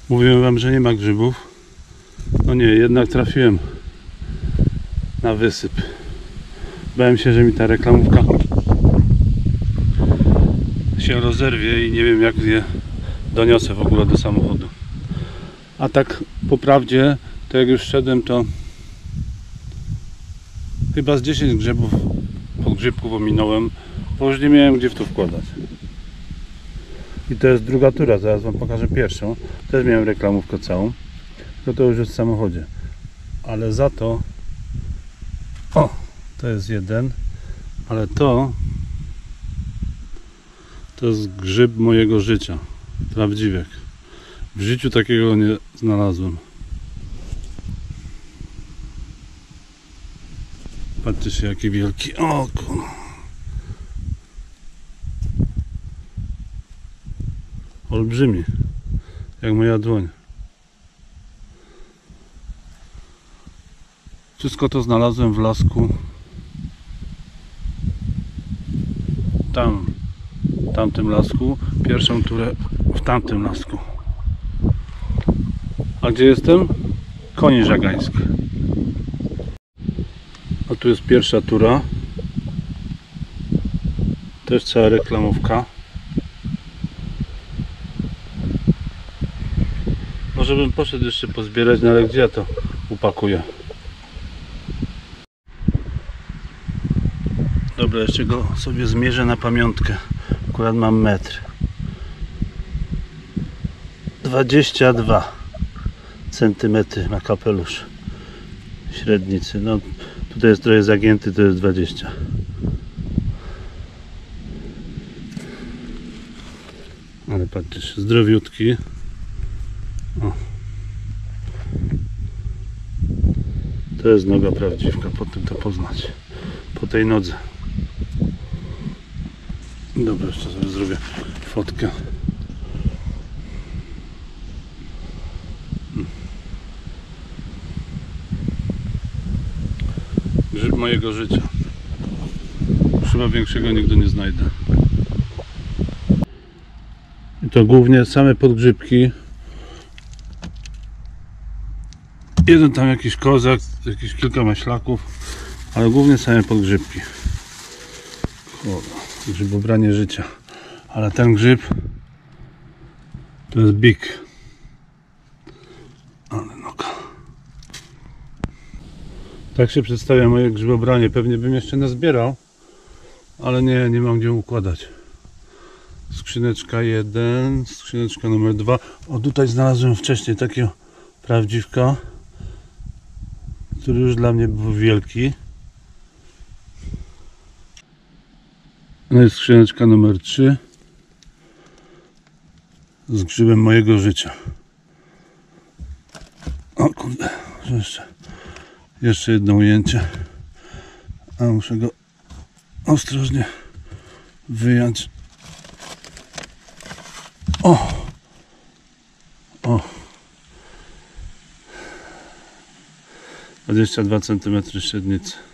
Mówiłem wam, że nie ma grzybów. No nie, jednak trafiłem na wysyp. Bałem się, że mi ta reklamówka się rozerwie i nie wiem, jak je doniosę w ogóle do samochodu. A tak po prawdzie, to jak już szedłem, to chyba z 10 podgrzybków ominąłem, bo już nie miałem gdzie w to wkładać. I to jest druga tura, zaraz wam pokażę pierwszą. Też miałem reklamówkę całą, to już jest w samochodzie. Ale za to, to jest jeden, ale to jest grzyb mojego życia, prawdziwek. W życiu takiego nie znalazłem. Patrzcie się, jaki wielki. O kurwa. Olbrzymi, jak moja dłoń. Wszystko to znalazłem w lasku w tamtym lasku. Pierwszą turę w tamtym lasku. A gdzie jestem? Konie żagańskie. A tu jest pierwsza tura. Też cała reklamówka. Może bym poszedł jeszcze pozbierać, no ale gdzie ja to upakuję? Dobra, jeszcze go sobie zmierzę na pamiątkę. Akurat mam metr. 22 cm ma kapelusz średnicy. No tutaj jest trochę zagięty, to jest 20. Ale patrzysz, zdrowiutki. O. To jest noga prawdziwka, po tym to poznać. Po tej nodze. Dobra, jeszcze sobie zrobię fotkę. Grzyb mojego życia. Chyba większego nigdy nie znajdę. I to głównie same podgrzybki. Jeden tam jakiś kozak, jakieś kilka maślaków, ale głównie same podgrzybki. Grzybobranie życia. Ale ten grzyb to jest big. Ale noga. Tak się przedstawia moje grzybobranie. Pewnie bym jeszcze nazbierał, ale nie mam gdzie układać. Skrzyneczka 1, skrzyneczka numer 2. O, tutaj znalazłem wcześniej takiego prawdziwka, który już dla mnie był wielki. No i skrzyneczka numer 3 z grzybem mojego życia. O kurde, jeszcze jedno ujęcie. A muszę go ostrożnie wyjąć. O! 22 cm średnicy.